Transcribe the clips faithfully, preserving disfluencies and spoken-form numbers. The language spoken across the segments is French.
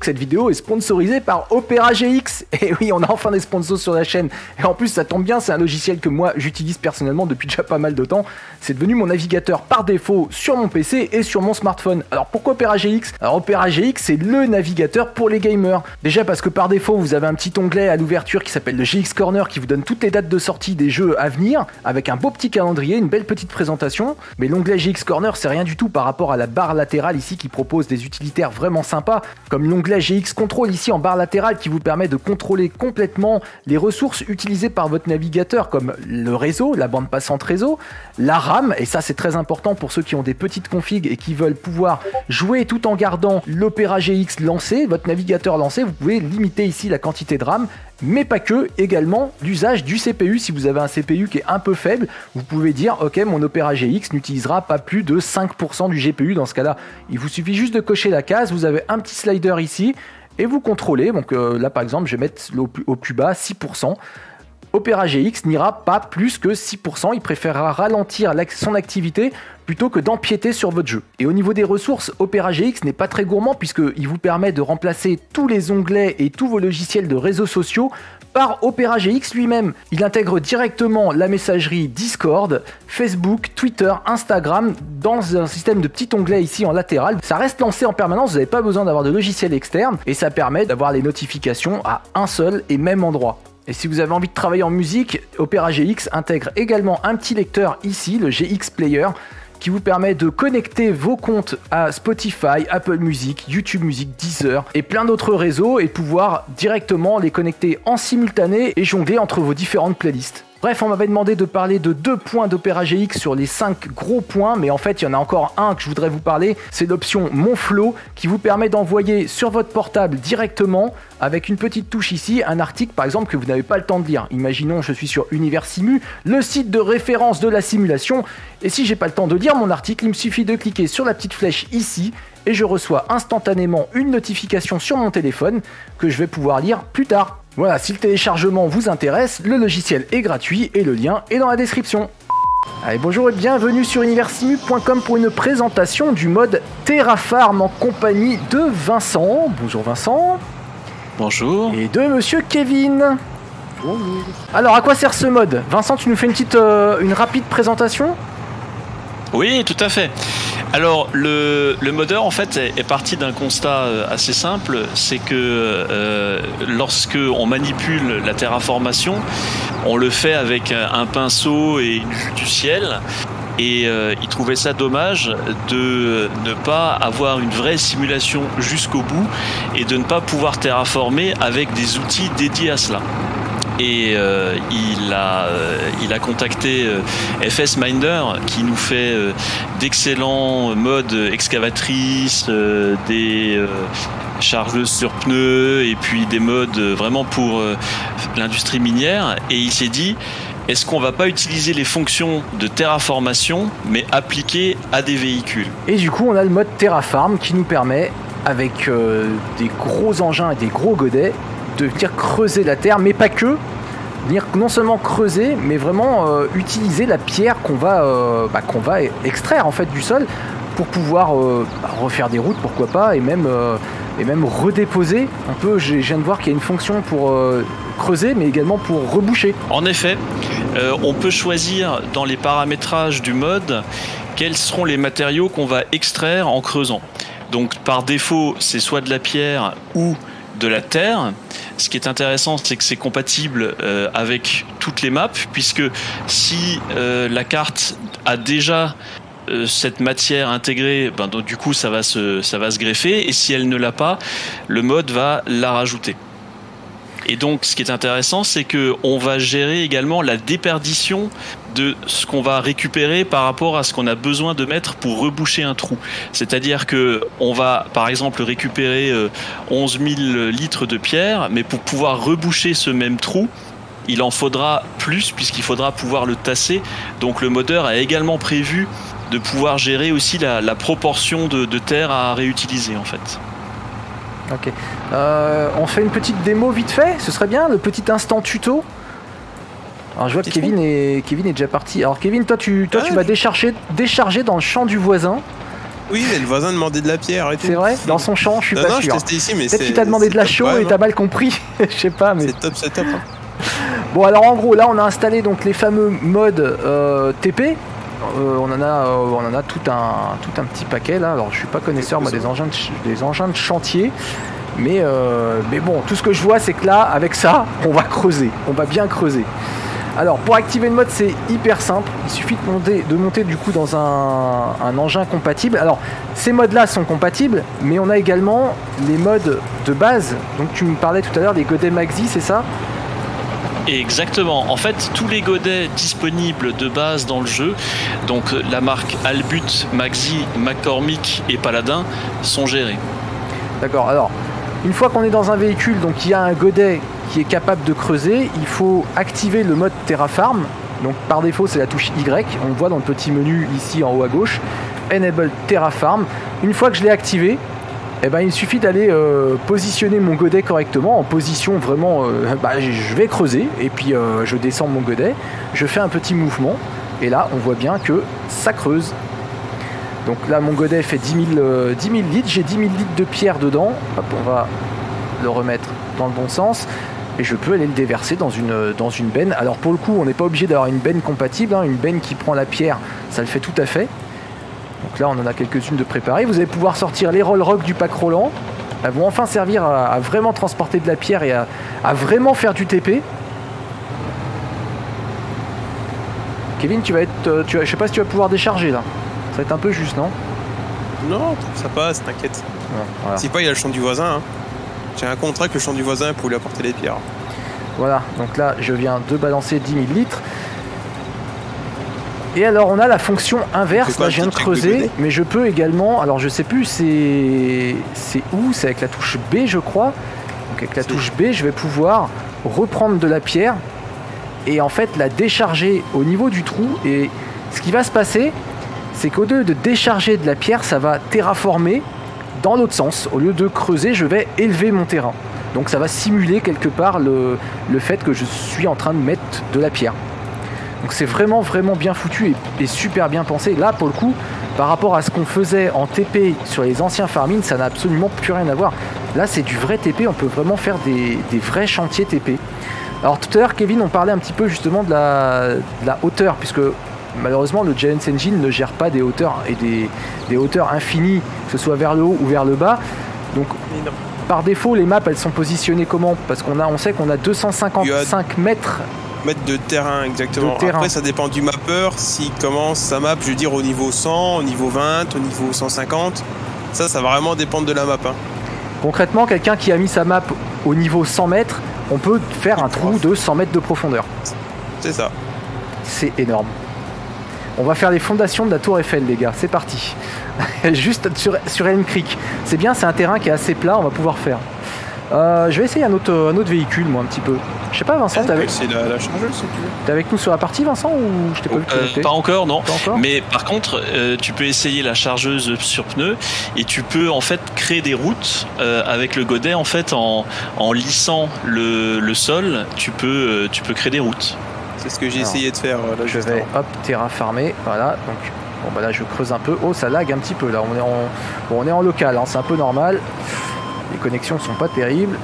Cette vidéo est sponsorisée par Opera G X. Et oui, on a enfin des sponsors sur la chaîne. Et en plus, ça tombe bien, c'est un logiciel que moi j'utilise personnellement depuis déjà pas mal de temps. C'est devenu mon navigateur par défaut sur mon P C et sur mon smartphone. Alors pourquoi Opera G X? Alors Opera G X, c'est le navigateur pour les gamers. Déjà parce que par défaut, vous avez un petit onglet à l'ouverture qui s'appelle le G X Corner qui vous donne toutes les dates de sortie des jeux à venir avec un beau petit calendrier, une belle petite présentation. Mais l'onglet G X Corner, c'est rien du tout par rapport à la barre latérale ici qui propose des utilitaires vraiment sympas, comme l'onglet G X Control ici en barre latérale qui vous permet de contrôler complètement les ressources utilisées par votre navigateur comme le réseau, la bande passante réseau, la RAM, et ça c'est très important pour ceux qui ont des petites configs et qui veulent pouvoir jouer tout en gardant l'Opera G X lancé, votre navigateur lancé, vous pouvez limiter ici la quantité de RAM, mais pas que, également l'usage du C P U. Si vous avez un C P U qui est un peu faible, vous pouvez dire ok, mon Opera G X n'utilisera pas plus de cinq pour cent du G P U. Dans ce cas là, il vous suffit juste de cocher la case, vous avez un petit slider ici et vous contrôlez. Donc euh, là par exemple je vais mettre au plus, au plus bas six pour cent. Opera G X n'ira pas plus que six pour cent, il préférera ralentir son activité plutôt que d'empiéter sur votre jeu. Et au niveau des ressources, Opera G X n'est pas très gourmand puisqu'il vous permet de remplacer tous les onglets et tous vos logiciels de réseaux sociaux par Opera G X lui-même. Il intègre directement la messagerie Discord, Facebook, Twitter, Instagram dans un système de petits onglets ici en latéral. Ça reste lancé en permanence, vous n'avez pas besoin d'avoir de logiciel externe et ça permet d'avoir les notifications à un seul et même endroit. Et si vous avez envie de travailler en musique, Opera G X intègre également un petit lecteur ici, le G X Player, qui vous permet de connecter vos comptes à Spotify, Apple Music, YouTube Music, Deezer et plein d'autres réseaux et pouvoir directement les connecter en simultané et jongler entre vos différentes playlists. Bref, on m'avait demandé de parler de deux points d'Opera G X sur les cinq gros points, mais en fait, il y en a encore un que je voudrais vous parler, c'est l'option Mon Flow qui vous permet d'envoyer sur votre portable directement, avec une petite touche ici, un article par exemple que vous n'avez pas le temps de lire. Imaginons, je suis sur Universimu, le site de référence de la simulation, et si j'ai pas le temps de lire mon article, il me suffit de cliquer sur la petite flèche ici, et je reçois instantanément une notification sur mon téléphone que je vais pouvoir lire plus tard. Voilà, si le téléchargement vous intéresse, le logiciel est gratuit et le lien est dans la description. Allez, bonjour et bienvenue sur universimu point com pour une présentation du mode Terrafarm en compagnie de Vincent. Bonjour Vincent. Bonjour. Et de monsieur Kevin. Bonjour. Alors, à quoi sert ce mode? Vincent, tu nous fais une petite, euh, une rapide présentation? Oui, tout à fait. Alors, le, le modeur, en fait, est, est parti d'un constat assez simple, c'est que euh, lorsque on manipule la terraformation, on le fait avec un, un pinceau et une vue du ciel, et euh, il trouvait ça dommage de ne pas avoir une vraie simulation jusqu'au bout et de ne pas pouvoir terraformer avec des outils dédiés à cela. Et euh, il, a, euh, il a contacté euh, F S Minder qui nous fait euh, d'excellents modes excavatrices, euh, des euh, chargeuses sur pneus et puis des modes vraiment pour euh, l'industrie minière. Et il s'est dit, est-ce qu'on va pas utiliser les fonctions de terraformation mais appliquées à des véhicules? Et du coup on a le mode Terrafarm qui nous permet avec euh, des gros engins et des gros godets de venir creuser la terre, mais pas que, venir non seulement creuser, mais vraiment euh, utiliser la pierre qu'on va, euh, bah, qu'on va extraire en fait du sol pour pouvoir euh, bah, refaire des routes, pourquoi pas, et même, euh, et même redéposer un peu. Je viens de voir qu'il y a une fonction pour euh, creuser, mais également pour reboucher. En effet, euh, on peut choisir dans les paramétrages du mode quels seront les matériaux qu'on va extraire en creusant. Donc par défaut, c'est soit de la pierre ou de la terre. Ce qui est intéressant, c'est que c'est compatible euh, avec toutes les maps, puisque si euh, la carte a déjà euh, cette matière intégrée, ben, donc, du coup ça va, se, ça va se greffer, et si elle ne l'a pas, le mode va la rajouter. Et donc ce qui est intéressant, c'est qu'on va gérer également la déperdition de ce qu'on va récupérer par rapport à ce qu'on a besoin de mettre pour reboucher un trou. C'est-à-dire qu'on va par exemple récupérer onze mille litres de pierre, mais pour pouvoir reboucher ce même trou, il en faudra plus puisqu'il faudra pouvoir le tasser. Donc le modeur a également prévu de pouvoir gérer aussi la, la proportion de, de terre à réutiliser en fait. Ok. Euh, on fait une petite démo vite fait, ce serait bien, le petit instant tuto. Alors je vois que Kevin est, Kevin est déjà parti. Alors Kevin, toi tu, toi, ah, tu vas décharger, décharger dans le champ du voisin. Oui, mais le voisin demandait de la pierre et tout. C'est vrai? Dans son champ, je suis non, pas non, sûr. Non, je testais ici, mais peut-être qu'il t'a demandé de la chaux et t'as mal compris. Je sais pas, mais... C'est top, c'est top. Hein. Bon, alors en gros, là, on a installé donc les fameux modes euh, T P. Euh, on en a, euh, on en a tout un, tout un petit paquet là. Alors, je suis pas connaisseur moi des engins, de, des engins de chantier, mais, euh, mais bon, tout ce que je vois, c'est que là, avec ça, on va creuser, on va bien creuser. Alors, pour activer le mode, c'est hyper simple. Il suffit de monter, de monter du coup dans un, un engin compatible. Alors, ces modes-là sont compatibles, mais on a également les modes de base. Donc, tu me parlais tout à l'heure des godets Maxi, c'est ça ? Exactement. En fait, tous les godets disponibles de base dans le jeu, donc la marque Albut, Maxi, McCormick et Paladin, sont gérés. D'accord. Alors, une fois qu'on est dans un véhicule, donc il y a un godet qui est capable de creuser, il faut activer le mode Terrafarm. Donc par défaut, c'est la touche Y. On le voit dans le petit menu ici en haut à gauche. Enable Terrafarm. Une fois que je l'ai activé, eh ben, il suffit d'aller euh, positionner mon godet correctement, en position vraiment, euh, bah, je vais creuser, et puis euh, je descends mon godet, je fais un petit mouvement, et là on voit bien que ça creuse. Donc là mon godet fait dix mille, euh, dix mille litres, j'ai dix mille litres de pierre dedans. Hop, on va le remettre dans le bon sens, et je peux aller le déverser dans une, dans une benne. Alors pour le coup, on n'est pas obligé d'avoir une benne compatible, hein, une benne qui prend la pierre, ça le fait tout à fait. Donc là on en a quelques-unes de préparées. Vous allez pouvoir sortir les roll rock du pack Roland. Elles vont enfin servir à, à vraiment transporter de la pierre et à, à vraiment faire du T P. Kevin, tu vas être, tu vas, je sais pas si tu vas pouvoir décharger là. Ça va être un peu juste, non? Non, ça passe, t'inquiète. Ouais, voilà. Si pas, il y a le champ du voisin. Hein. J'ai un contrat avec le champ du voisin pour lui apporter les pierres. Voilà, donc là je viens de balancer dix mille litres. Et alors on a la fonction inverse, là je viens de creuser, mais je peux également, alors je sais plus c'est c'est où, c'est avec la touche B je crois. Donc avec la touche B je vais pouvoir reprendre de la pierre et en fait la décharger au niveau du trou. Et ce qui va se passer, c'est qu'au lieu de décharger de la pierre, ça va terraformer dans l'autre sens. Au lieu de creuser, je vais élever mon terrain. Donc ça va simuler quelque part le, le fait que je suis en train de mettre de la pierre. Donc c'est vraiment vraiment bien foutu et, et super bien pensé. Là pour le coup, par rapport à ce qu'on faisait en T P sur les anciens farming, ça n'a absolument plus rien à voir. Là c'est du vrai T P, on peut vraiment faire des, des vrais chantiers T P. Alors tout à l'heure Kevin, on parlait un petit peu justement de la, de la hauteur, puisque malheureusement le Giants Engine ne gère pas des hauteurs et des, des hauteurs infinies, que ce soit vers le haut ou vers le bas. Donc par défaut les maps elles sont positionnées comment? Parce qu'on a, on sait qu'on a deux cent cinquante-cinq mètres mètres de terrain, exactement. De terrain. Après, ça dépend du mappeur. S'il commence sa map, je veux dire, au niveau cent, au niveau vingt, au niveau cent cinquante. Ça, ça va vraiment dépendre de la map. Hein. Concrètement, quelqu'un qui a mis sa map au niveau cent mètres, on peut faire un trou de cent mètres de profondeur. C'est ça. C'est énorme. On va faire les fondations de la tour Eiffel, les gars. C'est parti. Juste sur, sur Elm Creek. C'est bien, c'est un terrain qui est assez plat, on va pouvoir faire. Euh, je vais essayer un autre, un autre véhicule, moi, un petit peu. Je sais pas, Vincent, t'es avec... C'est la, la chargeuse, si tu veux. T'es avec nous sur la partie, Vincent, ou je t'ai pas vu euh, Pas encore, non. Pas encore. Mais par contre, euh, tu peux essayer la chargeuse sur pneus et tu peux en fait créer des routes euh, avec le godet. En fait, en, en lissant le, le sol, tu peux, euh, tu peux créer des routes. C'est ce que j'ai essayé de faire. Là, je vais, hop, terraformer. Voilà, donc... Bon, bah là, je creuse un peu. Oh, ça lag un petit peu, là. On est en, bon, on est en local, hein, c'est un peu normal. Les connexions sont pas terribles.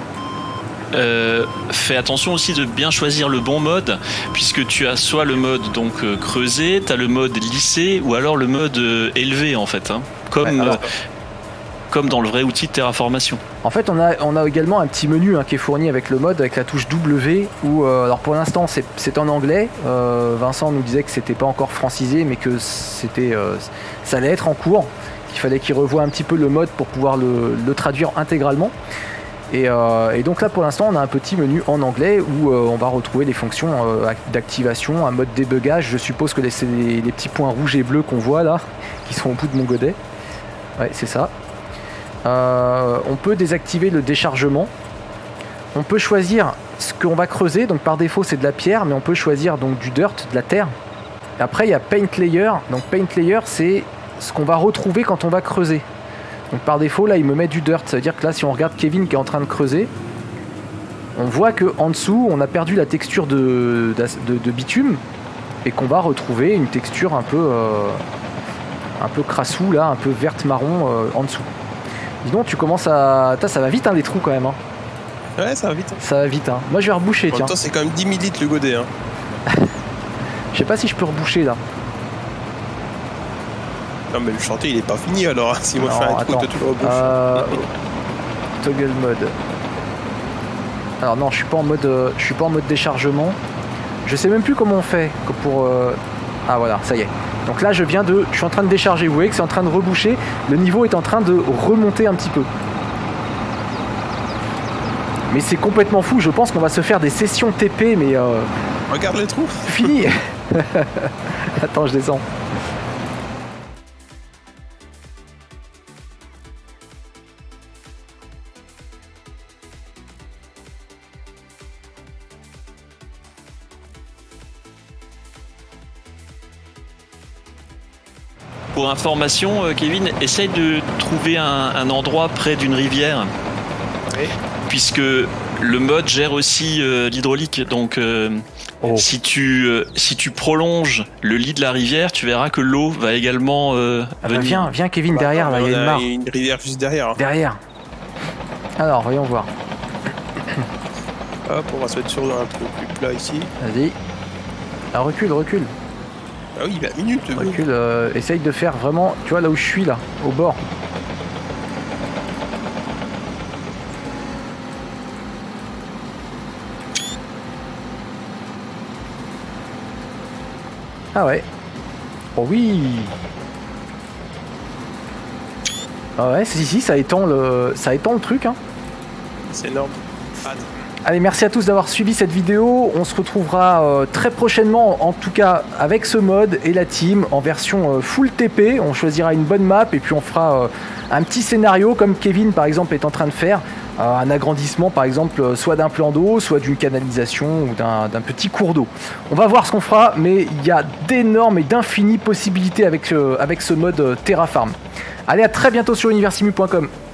Euh, fais attention aussi de bien choisir le bon mode, puisque tu as soit le mode donc euh, creusé, tu as le mode lissé, ou alors le mode euh, élevé en fait, hein, comme, ouais, alors... euh, comme dans le vrai outil de terraformation. En fait, on a, on a également un petit menu hein, qui est fourni avec le mode, avec la touche W, où, euh, alors pour l'instant c'est en anglais. euh, Vincent nous disait que c'était pas encore francisé, mais que c'était, euh, ça allait être en cours, qu'il fallait qu'il revoie un petit peu le mode pour pouvoir le, le traduire intégralement. Et, euh, et donc là pour l'instant on a un petit menu en anglais où euh, on va retrouver les fonctions euh, d'activation, un mode débugage. Je suppose que c'est les, les petits points rouges et bleus qu'on voit là, qui sont au bout de mon godet. Ouais, c'est ça. Euh, on peut désactiver le déchargement. On peut choisir ce qu'on va creuser, donc par défaut c'est de la pierre, mais on peut choisir donc du dirt, de la terre. Et après il y a Paint Layer. Donc Paint Layer c'est ce qu'on va retrouver quand on va creuser. Donc par défaut là il me met du dirt, ça veut dire que là si on regarde Kevin qui est en train de creuser, on voit que en dessous on a perdu la texture de, de, de bitume et qu'on va retrouver une texture un peu euh, un peu crassou là, un peu verte marron euh, en dessous. Dis donc, tu commences à... Tain, ça va vite hein, les trous quand même. Hein. Ouais, ça va vite. Hein. Ça va vite. Hein. Moi je vais reboucher, en tiens. En même temps, c'est quand même dix millilitres le godet. Hein. Je sais pas si je peux reboucher là. Non mais le chantier il est pas fini alors. Si moi non, je fais un attends. trou, toi tu le rebouches. Euh... Toggle mode. Alors non, je suis pas en mode, euh, je suis pas en mode déchargement. Je sais même plus comment on fait pour. Euh... Ah voilà, ça y est. Donc là, je viens de, je suis en train de décharger. Vous voyez que c'est en train de reboucher. Le niveau est en train de remonter un petit peu. Mais c'est complètement fou. Je pense qu'on va se faire des sessions T P, mais. Euh... Regarde les trous. Fini. Attends, je descends. Pour information, Kevin, essaye de trouver un, un endroit près d'une rivière. Oui. Puisque le mode gère aussi euh, l'hydraulique. Donc, euh, oh. si, tu, euh, si tu prolonges le lit de la rivière, tu verras que l'eau va également euh, ah venir. Bah viens, viens Kevin, bah, derrière, là, il y a une mare. une rivière juste derrière. Derrière. Alors, voyons voir. Hop, on va se mettre sur un truc plus plat ici. Vas-y. Ah, recule, recule. Ah oui, la minute. Recule, euh, essaye de faire vraiment, tu vois, là où je suis, là, au bord. Ah ouais. Oh oui. Ah ouais, si, si, ça étend le, ça étend le truc. Hein. C'est énorme. Ah. Allez, merci à tous d'avoir suivi cette vidéo. On se retrouvera euh, très prochainement, en tout cas avec ce mode et la team en version euh, full T P. On choisira une bonne map et puis on fera euh, un petit scénario comme Kevin par exemple est en train de faire. Euh, un agrandissement par exemple soit d'un plan d'eau, soit d'une canalisation ou d'un petit cours d'eau. On va voir ce qu'on fera, mais il y a d'énormes et d'infinies possibilités avec, euh, avec ce mode euh, Terrafarm. Allez, à très bientôt sur universimu point com.